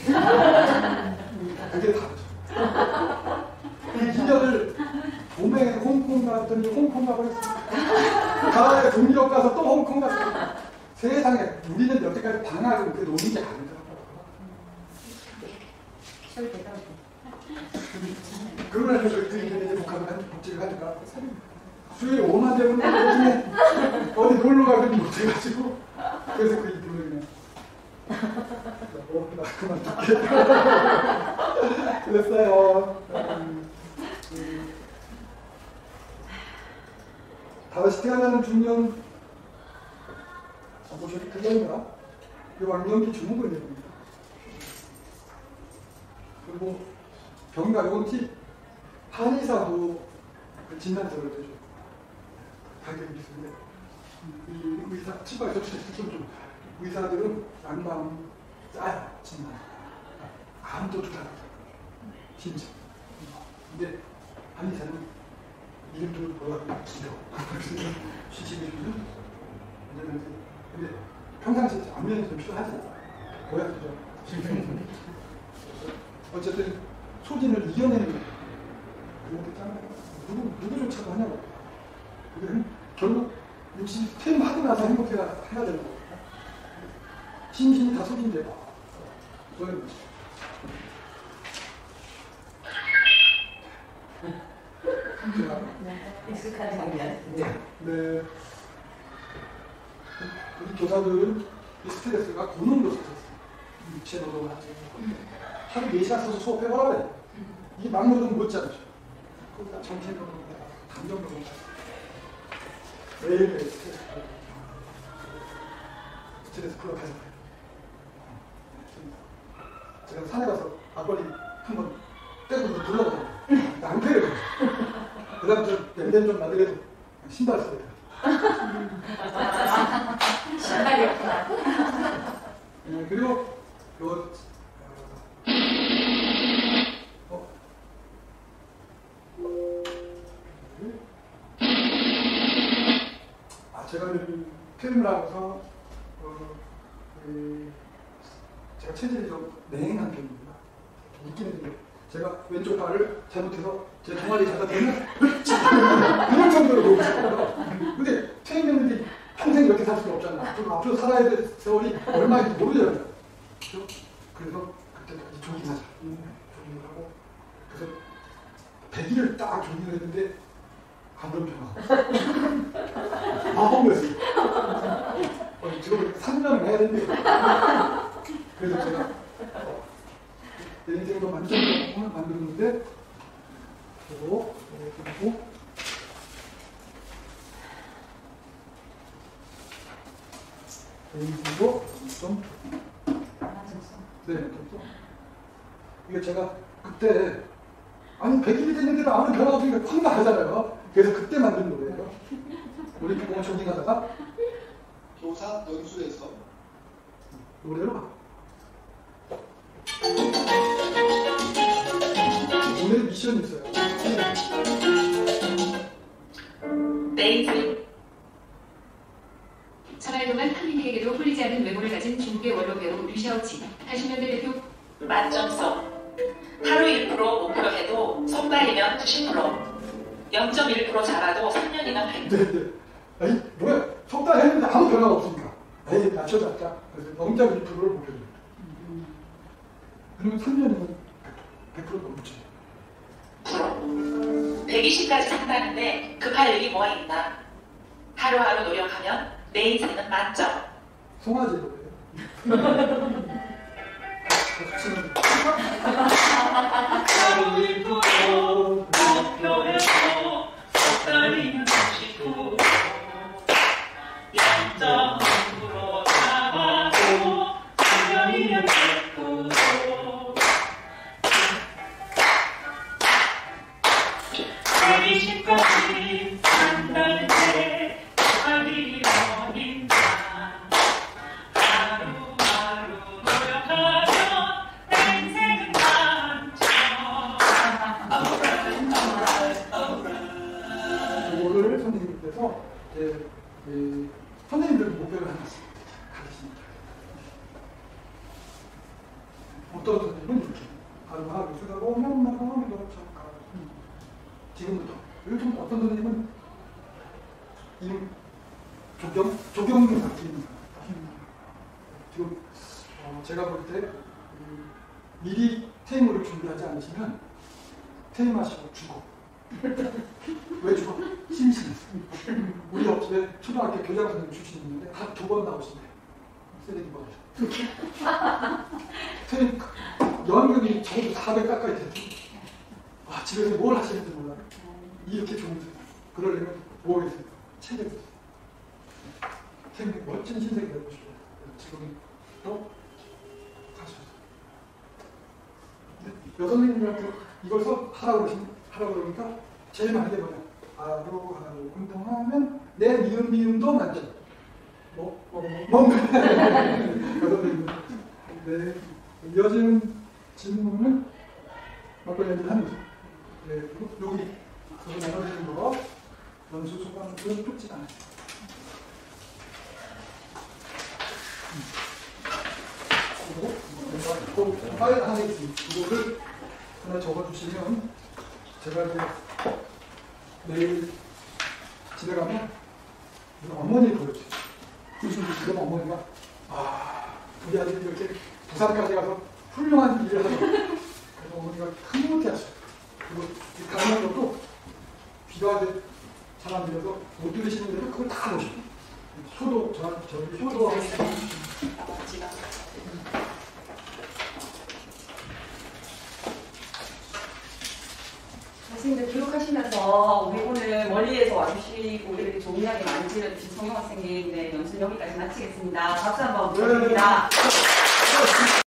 그게 다르죠. 이 인연을 봄에 홍콩 갔더니 홍콩 가버렸어. 가을에 동유럽 가서 또 홍콩 갔어. 세상에 우리는 여태까지 방학을 그렇게 노는 게 아니더라고. 그러나 저희들이 이제 북한을 한 복지를 하니까 수요일 오만 되면 나중에 어디 놀러 가기도 못해가지고 그래서 그 이름을 그냥 어, 나 그만 듣게 그랬어요. 음, 음. 다시 태어나는 중년 보시면 그거입니다. 이 왕년기 주목을 내립니다. 그리고 병가 요건 팁 한의사도 그 진단서를 내줘. 가격이 비싼데 이 의사 치과에서 좀 의사들은 난방 짜요 진단. 암도 좋다. 진짜. 근데 한의사는 이름도 뭐라고 길어. 시식이 좀 근데 평상시에 안면이 좀 필요하지. 보약이죠. 어쨌든 소진을 이겨내는 그런 게 있잖아요. 누구, 누구조차도 하냐고. 그게 결국 육십 퇴임 하고 나서 행복해야 해야 되는 거거든요. 심신이 다 소진돼요. 저는 익숙한 장면. 네. 네. 우리 교사들은 이 스트레스가 고농도 스트레스. 육체 노동을 하죠. 하루 네 시간 서서 수업해보라 그래. 이게 막노동 못지않죠. 거기다 정신 노동, 감정 노동. 매일매일 스트레스 풀어. 스트레스 풀어 가자. 제가 산에 가서 막걸리 한번 떼고 불러가요. 안 패요. 그 다음 좀 냄새 좀 나더라도 신발 써야 돼. 신발이 없구나. 네, 그리고 요 어, 아 제가 표현을 하면서 어, 그, 제가 체질이 좀 냉한 편입니다. 웃기는 게 제가 왼쪽 발을 잘못해서 제 종아리 잡다 대면 이런 정도로 보고 싶어요. 근데 퇴행했는데 평생 이렇게 살 수는 없잖아. 앞으로, 앞으로 살아야 될 세월이 얼마인지 모르잖아요. 그렇죠? 그래서 그때까지 조깅하자. 조깅을 하고 그래서 백 일을 딱 조깅을 했는데 아무런 변화. 아, 허무했어요. 어, 지금 삼 년을 해야 되는데 그래서 제가 어, 내 인생도 만족을 만들었는데 그리고 그리고 내 인생도 좀 네, 좀 이게 제가 그때 아니 백 일이 됐는데도 아무런 변화가 없으니까 황당하잖아요. 그래서 그때 만든 노래예요. 우리 공원 조깅하다가 교사 연수에서 노래로 봐. 오늘 미션이 있어요. 네이트 생활 동안 타민에게도 홀리지 않은 외모를 가진 중국의 원로 배우 류샤오칭 팔십 년대 대표 만점성 하루 일 퍼센트 목표해도 선발이면 구십 퍼센트 영 점 일 퍼센트 잡아도 삼 년이면 백 퍼센트 네, 네. 아니 뭐야 석 달 했는데 아무 변화가 없으니까 에이 낮춰잡자. 그래서 영 점 일 퍼센트를 목표해요. 그러면 삼 년이면 백 퍼센트 넘죠. 백이십까지 산다는데 급할 일이 뭐가 있나. 하루하루 노력하면 내 인생은 만점. 송아지 노래예요. 하루 일 퍼센트 목표해도 석 달이면 구십 퍼센트 영 점 일 퍼센트 잡아도 삼 년이면 백 퍼센트 백이십까지 산다는데 할 일이 뭐 있나. 어떤 선생님은 이렇게 바로 쓰다가 오면 나가면 너 잠깐 지금부터 요즘 어떤 선생님은 이 조경 조경을 바뀌는 지금 어, 제가 볼 때 음, 미리 테이블을 준비하지 않으시면 퇴임하시고 죽어. 왜 죽어? 심심해서. 우리 옆집에 초등학교 교장 선생님 출신이 있는데 한 두 번 나오신대요. 쓰레기 버릇. 퇴임 연금이 적어도 사백 가까이 됐죠. 아, 집에서 뭘 하시는지 몰라요. 이렇게 좋은 세상. 그러려면 뭐 해야 돼요? 책을 보세요. 책 멋진 신세계 되고 싶어요. 지금 또 가셔서. 여선생님한테 이걸 써 하라고 그러신 하라고 그러니까 제일 많이 해보냐. 하루 하루 운동하면 내 미음 미음도 만점. 뭐? 뭐? 뭐? 뭐? 여선생님. 네. 이어지는 질문은 막걸리 한잔 하는 거죠. 네. 그리고 여기 그거 나눠지는 거 연수 소감은 좁지 않아요. 그리고 파일 하나 있습니다. 이거를 하나 적어주시면 제가 이제 내일 집에 가면 우리 어머니 보여줘요. 지금 어머니가 아 우리 아들이 이렇게 부산까지 가서 훌륭한 일을 하죠. 그래서 어머니가 흐뭇해하셔요. 그리고 이 가는 것도 필요하게 잘 안 들려서 못 들으시는데도 그걸 다 넣으셔요. 효도 저 저기 효도하고 선생님들 기록하시면서 우리 오늘 멀리에서 와주시고 이렇게 좋은 이야기 많이 들려주신 성영 학생님 네, 연습 여기까지 마치겠습니다. 박수 한번 부탁드립니다.